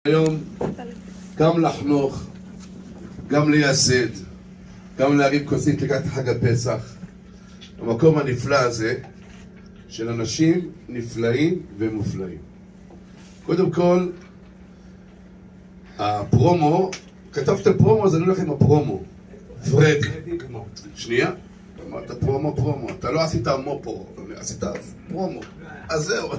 היום גם לחנוך, גם לייסד, גם להרים כוסית לקראת חג הפסח, המקום הנפלא הזה של אנשים נפלאים ומופלאים. קודם כל, הפרומו, כתבתם פרומו, אז אני הולך עם הפרומו. פרד. שנייה, אמרת פרומו. אתה לא עשית מופו, עשית פרומו. אז זהו.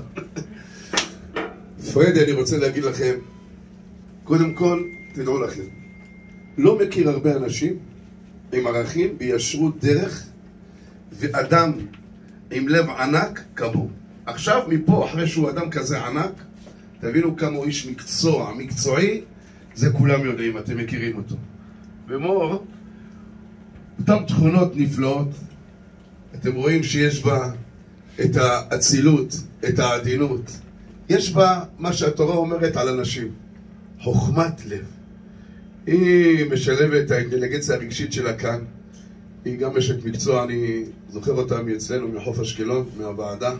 פרד, אני רוצה להגיד לכם, קודם כל, תדעו לכם, לא מכיר הרבה אנשים עם ערכים בישרות דרך ואדם עם לב ענק כמוהו. עכשיו מפה, אחרי שהוא אדם כזה ענק, תבינו כמה הוא איש מקצועי, זה כולם יודעים, אתם מכירים אותו. ומור, אותם תכונות נפלאות, אתם רואים שיש בה את האצילות, את העדינות, יש בה מה שהתורה אומרת על אנשים, חוכמת לב. היא משלבת את האינטליגנציה הרגשית שלה כאן, היא גם אשת מקצוע, אני זוכר אותה מאצלנו, מחוף אשקלון, מהוועדה,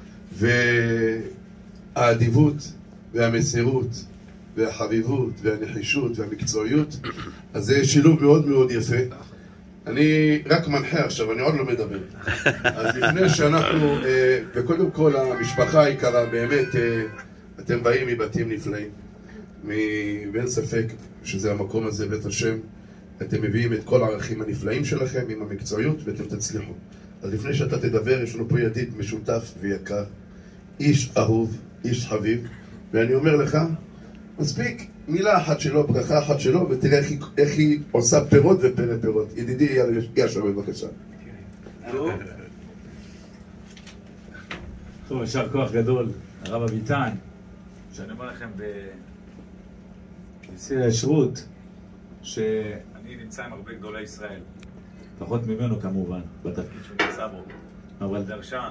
והאדיבות והמסירות והחביבות והנחישות והמקצועיות, אז זה שילוב מאוד מאוד יפה. אני רק מנחה עכשיו, אני עוד לא מדבר. אז לפני שאנחנו, וקודם כל המשפחה היקרה, באמת, אתם באים מבתים נפלאים, ואין ספק שזה המקום הזה, בית השם, אתם מביאים את כל הערכים הנפלאים שלכם עם המקצועיות ואתם תצליחו. אז לפני שאתה תדבר, יש לנו פה ידיד משותף ויקר, איש אהוב, איש חביב, ואני אומר לך, מספיק מילה אחת שלו, ברכה אחת שלו, ותראה איך היא עושה פירות ופרא פירות. ידידי ישר, בבקשה. טוב, ישר כוח גדול, הרב אביטן, שאני אומר לכם בשיא הישרות, שאני נמצא עם הרבה גדולי ישראל, פחות ממנו כמובן, בתפקיד שהוא נמצא בו, אבל דרשן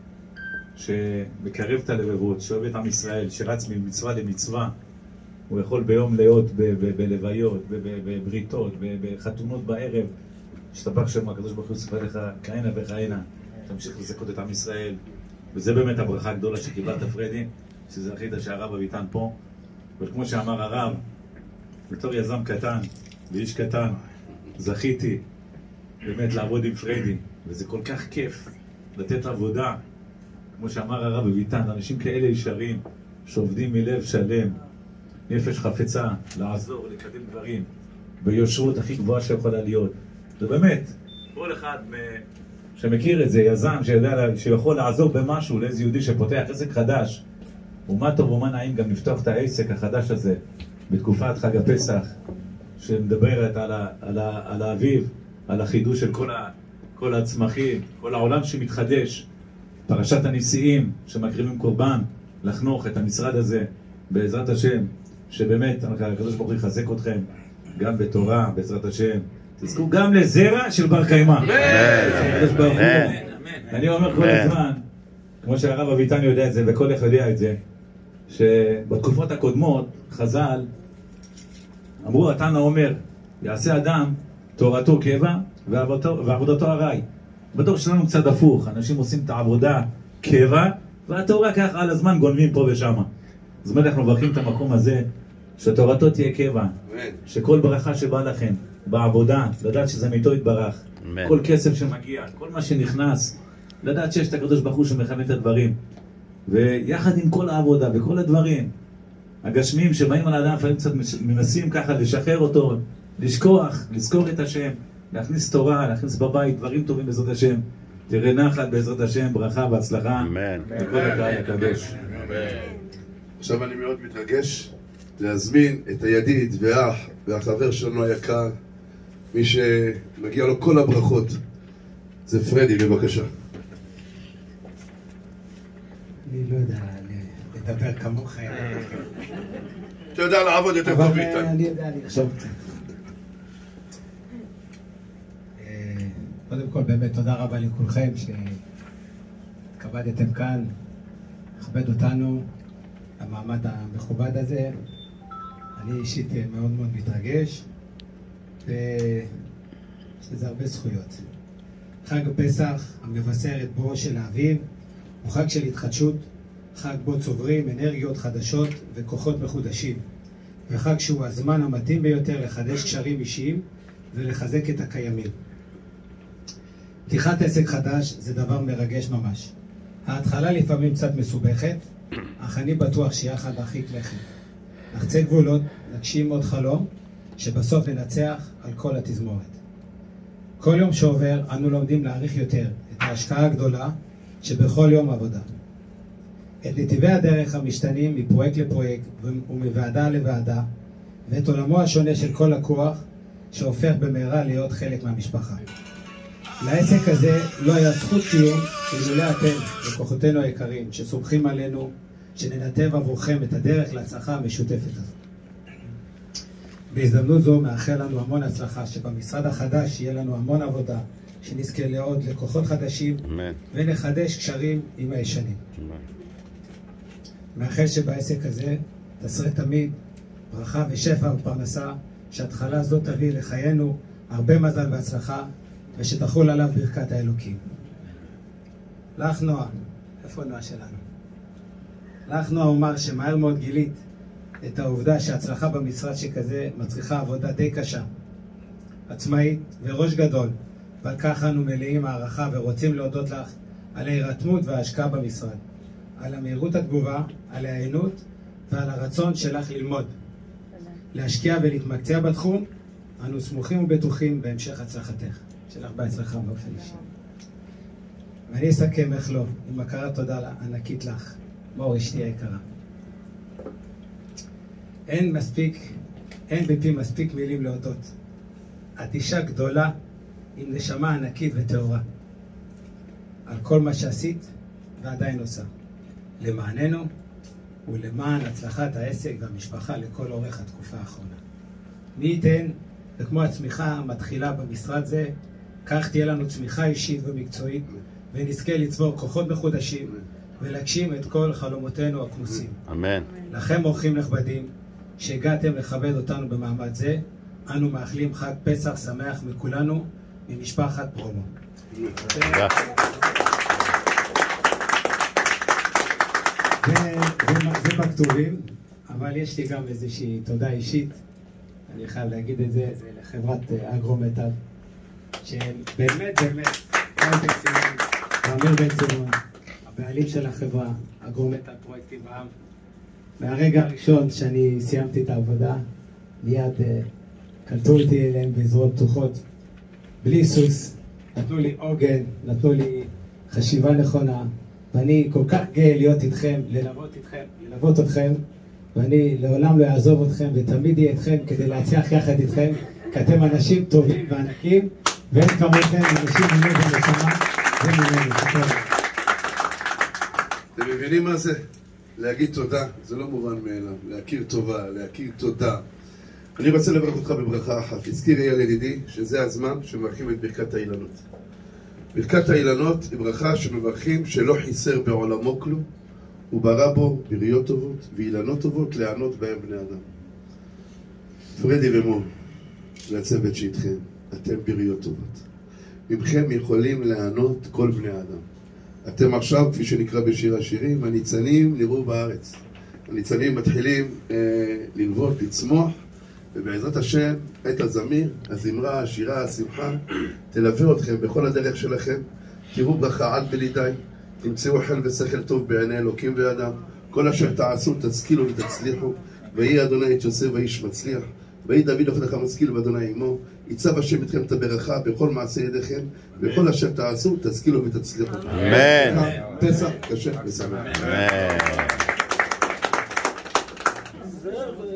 שמקרב את הלבבות, שאוהב את עם ישראל, שרץ ממצווה למצווה, הוא יכול ביום להיות בלוויות, בבריתות, בחתונות בערב, שתבח שם הקדוש ברוך הוא יספר לך כהנה וכהנה, תמשיך לזכות את עם ישראל, וזה באמת הברכה הגדולה שקיבלת פרדי, שזכית שהרב אביטן פה, וכמו שאמר הרב, בתור יזם קטן ואיש קטן, זכיתי באמת לעבוד עם פרדי, וזה כל כך כיף לתת עבודה, כמו שאמר הרב אביטן, אנשים כאלה ישרים, שעובדים מלב שלם, נפש חפצה, לעזור, לקדם דברים, ביושרות הכי גבוהה שיכולה להיות. זה באמת, כל אחד שמכיר את זה, יזם שיכול לעזור במשהו לאיזה יהודי שפותח עסק חדש, ומה טוב ומה נעים גם לפתוח את העסק החדש הזה בתקופת חג הפסח, שמדברת על האביב, על החידוש של כל הצמחים, כל העולם שמתחדש, פרשת הנשיאים שמקריבים קורבן, לחנוך את המשרד הזה בעזרת השם, שבאמת הקדוש ברוך הוא יחזק אתכם גם בתורה, בעזרת השם, תזכו גם לזרע של בר קיימא. אני אומר כל הזמן, כמו שהרב אביטן יודע את זה וכל אחד יודע את זה, שבתקופות הקודמות חז"ל אמרו, התנא אומר, יעשה אדם תורתו קבע ועבודתו ארעי. בדור שלנו קצת הפוך, אנשים עושים את העבודה קבע והתורה כך על הזמן גונבים פה ושם. זאת אומרת, אנחנו מברכים את המקום הזה שתורתו תהיה קבע, שכל ברכה שבא לכם בעבודה, לדעת שזה מיתו יתברך, כל כסף שמגיע, כל מה שנכנס, לדעת שיש את הקדוש ברוך הוא שמכוון את הדברים, ויחד עם כל העבודה וכל הדברים הגשמיים שבאים על האדם, לפעמים קצת מנסים ככה לשחרר אותו, לשכוח, לזכור את השם, להכניס תורה, להכניס בבית דברים טובים בעזרת השם. תראה נחת בעזרת השם, ברכה והצלחה. אמן. וכל הקהל הקדוש. עכשיו אני מאוד מתרגש להזמין את הידיד והאח והחבר שלנו היקר, מי שמגיע לו כל הברכות, זה פרדי, בבקשה. אני לא יודע לדבר כמוך. אתה יודע לעבוד יותר טוב מאיתנו. אבל אני יודע לחשוב קצת. קודם כל באמת תודה רבה לכולכם שהתכבדתם כאן, לכבד אותנו, המעמד המכובד הזה. אני אישית מאוד מאוד מתרגש, ויש לזה הרבה זכויות. חג הפסח המבשר את בואו של האביב הוא חג של התחדשות, חג בו צוברים אנרגיות חדשות וכוחות מחודשים. וחג שהוא הזמן המתאים ביותר לחדש קשרים אישיים ולחזק את הקיימים. פתיחת עסק חדש זה דבר מרגש ממש. ההתחלה לפעמים קצת מסובכת, אך אני בטוח שיחד נרחיק לכת. נחצה גבולות, נגשים עוד חלום, שבסוף ננצח על כל התזמורת. כל יום שעובר אנו לומדים להעריך יותר את ההשקעה הגדולה שבכל יום עבודה. את נתיבי הדרך המשתנים מפרויקט לפרויקט ומוועדה לוועדה, ואת עולמו השונה של כל לקוח שהופך במהרה להיות חלק מהמשפחה. לעסק הזה לא היה זכות קיום אילולא אתם, לקוחותינו היקרים, שסומכים עלינו, שננתב עבורכם את הדרך להצלחה המשותפת הזאת. בהזדמנות זו מאחל לנו המון הצלחה, שבמשרד החדש יהיה לנו המון עבודה, שנזכה לעוד לקוחות חדשים, ונחדש קשרים עם הישנים. מאחל שבעסק הזה תשרה תמיד ברכה ושפע ופרנסה, שההתחלה הזאת תביא לחיינו הרבה מזל והצלחה, ושתחול עליו ברכת האלוקים. לך נועה, איפה נועה שלנו? לך נועה אומר שמהר מאוד גילית את העובדה שההצלחה במשרד שכזה מצריכה עבודה די קשה, עצמאית וראש גדול, ועל כך אנו מלאים הערכה ורוצים להודות לך על ההירתמות וההשקעה במשרד, על המהירות התגובה, על העיינות ועל הרצון שלך ללמוד, להשקיע ולהתמקצע בתחום. אנו סמוכים ובטוחים בהמשך הצלחתך. שלך בהצלחה באופן אישי. ואני אסכם איך לא, עם הכרת תודה ענקית לך, מור אשתי היקרה. אין בפי מספיק מילים להודות. את אישה גדולה עם נשמה ענקית וטהורה. על כל מה שעשית ועדיין עושה. למעננו ולמען הצלחת העסק והמשפחה לכל אורך התקופה האחרונה. מי ייתן, וכמו הצמיחה המתחילה במשרד זה, כך תהיה לנו צמיחה אישית ומקצועית, ונזכה לצבור כוחות מחודשים, ולהגשים את כל חלומותינו הכנוסים. אמן. לכם אורחים נכבדים, שהגעתם לכבד אותנו במעמד זה, אנו מאחלים חג פסח שמח מכולנו, ממשפחת פרומו. זה בכתובים, אבל יש לי גם איזושהי תודה אישית, אני חייב להגיד את זה, זה לחברת אגרו-מטל, שהם באמת, רב בן צימון, ואמיר בן צימון, הבעלים של החברה, אגרו-מטל פרויקטים בעם. מהרגע הראשון שאני סיימתי את העבודה, מיד קלטו אותי אליהם בזרועות פתוחות, בלי סוס, נתנו לי עוגן, נתנו לי חשיבה נכונה, ואני כל כך גאה להיות איתכם, ללוות אתכם, ואני לעולם לא אעזוב אתכם ותמיד אהיה איתכם כדי להצליח יחד איתכם, כי אתם אנשים טובים וענקים, ואין כמוכם אנשים ממנו ונשמה וממנו. אתם מבינים מה זה? להגיד תודה, זה לא מובן מאליו, להכיר טובה, להכיר תודה. אני רוצה לברך אותך בברכה אחת. הזכיר אייל ידידי שזה הזמן שמברכים את ברכת האילנות. ברכת האילנות היא ברכה שמברכים שלא חיסר בעולמו כלום, הוא ברא בו בריות טובות ואילנות טובות לענות בהם בני אדם. פרדי ומור, והצוות שאיתכם, אתם בריות טובות. ממכם יכולים לענות כל בני האדם. אתם עכשיו, כפי שנקרא בשיר השירים, הניצנים נראו בארץ. הניצנים מתחילים לנבוט, לצמוח, ובעזרת השם, עת הזמיר, הזמרה, השירה, השמחה, תלווה אתכם בכל הדרך שלכם. תראו ברכה עד בלי די, תמצאו חן ושכל טוב בעיני אלוקים ואדם. כל אשר תעשו, תשכילו ותצליחו. ויהי אדוני את יוסף ואיש מצליח. ויהי דוד עבדך משכיל ואדוני עמו. ייצב השם אתכם את הברכה בכל מעשה ידיכם. בכל אשר תעשו, תשכילו ותצליחו. אמן. פסח קשה ושמח. אמן.